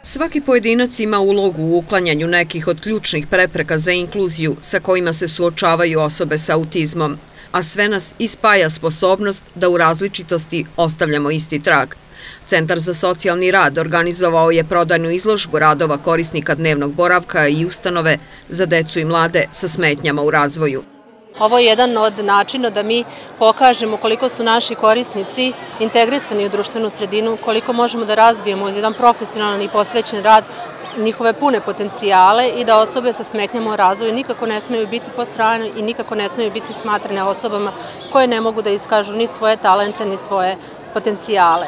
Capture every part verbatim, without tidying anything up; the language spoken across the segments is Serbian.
Svaki pojedinac ima ulogu u uklanjanju nekih od ključnih prepreka za inkluziju sa kojima se suočavaju osobe sa autizmom, a sve nas i spaja sposobnost da u različitosti ostavljamo isti trag. Centar za socijalni rad organizovao je prodajnu izložbu radova korisnika dnevnog boravka i ustanove za decu i mlade sa smetnjama u razvoju. Ovo je jedan od načina da mi pokažemo koliko su naši korisnici integrisani u društvenu sredinu, koliko možemo da razvijemo uz jedan profesionalan i posvećen rad njihove pune potencijale i da osobe sa smetnjama u razvoju nikako ne smeju biti po strani i nikako ne smeju biti smatrane osobama koje ne mogu da iskažu ni svoje talente ni svoje potencijale.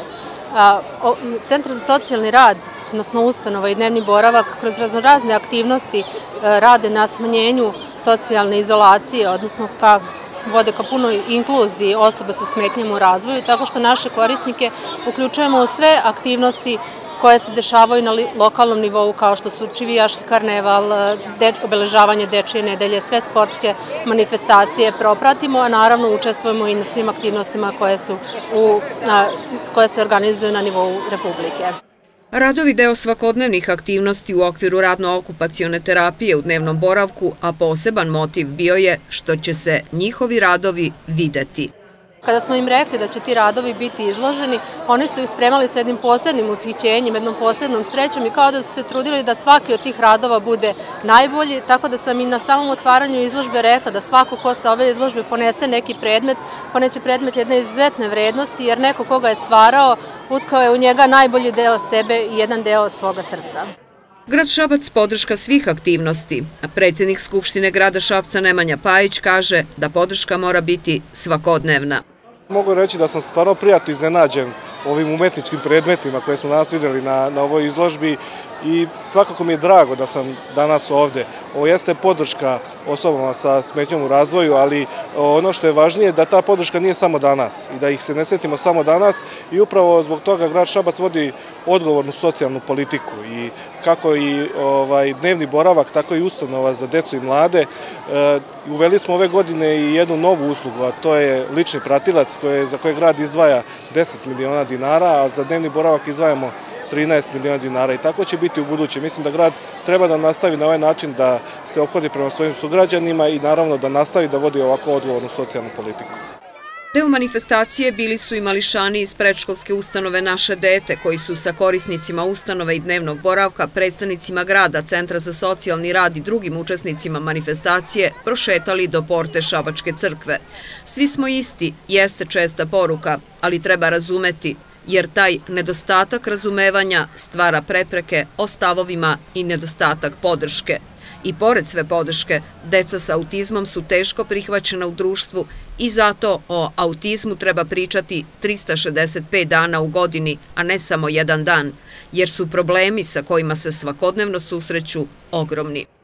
Centar za socijalni rad, odnosno ustanova i dnevni boravak, kroz raznorazne aktivnosti rade na smanjenju socijalne izolacije, odnosno ka vode ka punoj inkluziji osoba sa smetnjama u razvoju, tako što naše korisnike uključujemo u sve aktivnosti koje se dešavaju na lokalnom nivou, kao što su čivijaški karneval, obeležavanje dečije nedelje, sve sportske manifestacije propratimo, a naravno učestvujemo i na svim aktivnostima koje, su u, koje se organizuju na nivou Republike. Radovi deo svakodnevnih aktivnosti u okviru radno-okupacione terapije u dnevnom boravku, a poseban motiv bio je što će se njihovi radovi videti. Kada smo im rekli da će ti radovi biti izloženi, oni su ih spremali sa jednim posebnim ushićenjem, jednom posebnom srećom i kao da su se trudili da svaki od tih radova bude najbolji, tako da sam i na samom otvaranju izložbe rekla da svako ko sa ove izložbe ponese neki predmet, poneće predmet jedne izuzetne vrednosti, jer neko koga je stvarao, utkao je u njega najbolji deo sebe i jedan deo svoga srca. Grad Šabac podrška svih aktivnosti, a predsjednik Skupštine grada Šapca Nemanja Pajić kaže da podrška mora biti svakodnevna. Mogu reći da sam stvarno prijatno iznenađen ovim umetničkim predmetima koje smo danas vidjeli na, na ovoj izložbi i svakako mi je drago da sam danas ovde. Ovo jeste podrška osobama sa smetnjom u razvoju, ali ono što je važnije je da ta podrška nije samo danas i da ih se ne setimo samo danas i upravo zbog toga grad Šabac vodi odgovornu socijalnu politiku i kako i ovaj, dnevni boravak, tako i ustanova za decu i mlade. E, uveli smo ove godine i jednu novu uslugu, a to je lični pratilac koje, za koje grad izdvaja deset miliona dinara, a za dnevni boravak izdvajamo trinaest miliona dinara i tako će biti u buduće. Mislim da grad treba da nastavi na ovaj način da se ophodi prema svojim sugrađanima i naravno da nastavi da vodi ovako odgovornu socijalnu politiku. Deo manifestacije bili su i mališani iz predškolske ustanove Naše dete, koji su sa korisnicima ustanove i dnevnog boravka, predstavnicima grada, Centra za socijalni rad i drugim učesnicima manifestacije prošetali do porte Šabačke crkve. Svi smo isti, jeste česta poruka, ali treba razumeti, jer taj nedostatak razumevanja stvara prepreke o stavovima i nedostatak podrške. I pored sve podrške, deca sa autizmom su teško prihvaćena u društvu i zato o autizmu treba pričati trista šezdeset pet dana u godini, a ne samo jedan dan, jer su problemi sa kojima se svakodnevno susreću ogromni.